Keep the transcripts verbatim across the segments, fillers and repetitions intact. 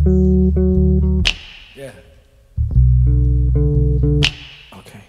Yeah. Okay.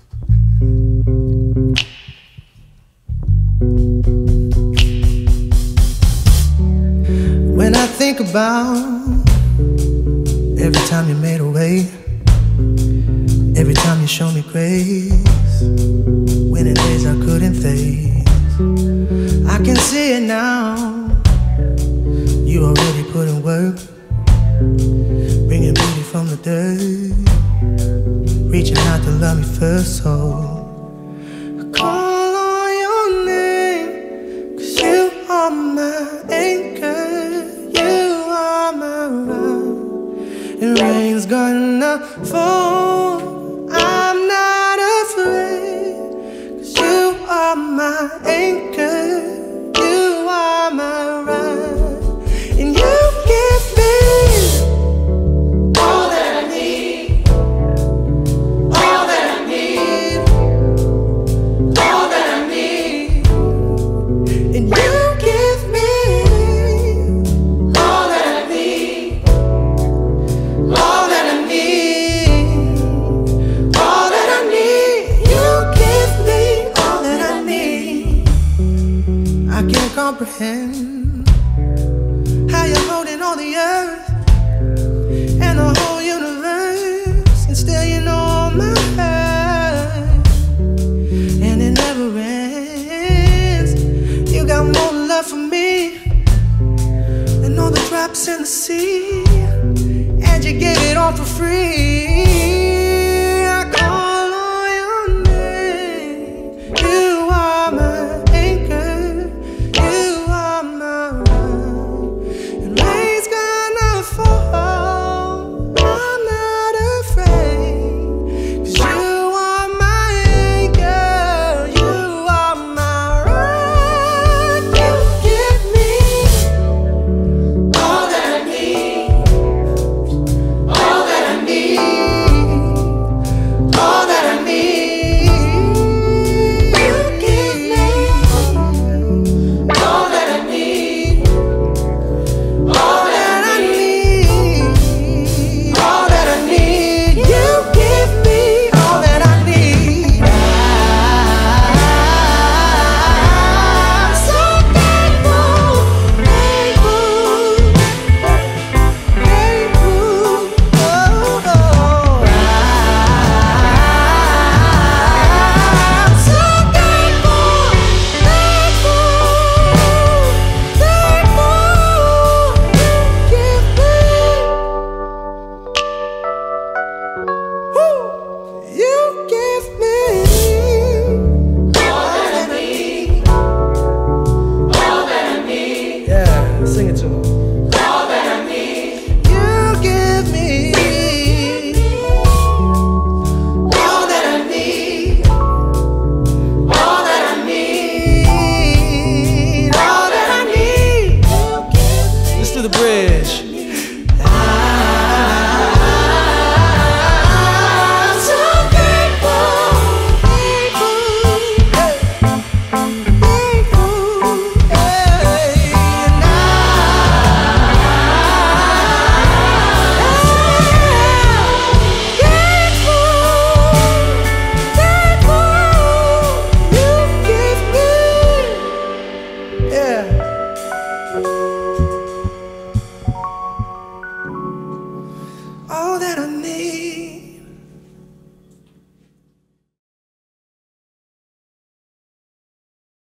When I think about every time you made a way, every time you showed me grace, winning days I couldn't face, I can see it now. You already put in work, bringing beauty from the dirt, reaching out to love me first, so I call on your name, 'cause you are my anchor, you are my rock, and rain's gonna fall, I'm not afraid, 'cause you are my anchor, you are my rock, and you give me all that I need, all that I need, all that I need, and you give me all that I need, all that I need, all that I need, you give me all that I need. I can't comprehend how you're holding all the earth and the whole universe, and still you know all my hurt, and it never ends. You got more love for me than all the drops in the sea, and you gave it all for free. I call on your name, you are my anchor, you are my rock, and rain's gonna fall, I'm not afraid, 'cause you are my anchor, you are my rock, you give me all that I need, all that I need, all that I need, you give me all that I need, all that I need, all that I need, you give me all that I need. I'm so thankful, thankful, thankful, oh, oh. I'm so thankful, thankful, thankful, you give me, woo, you give me all that I need, all that I need. Yeah, sing it to him. All that I need, you give me all that I need, all that I need, all that I need. Let's do the bridge.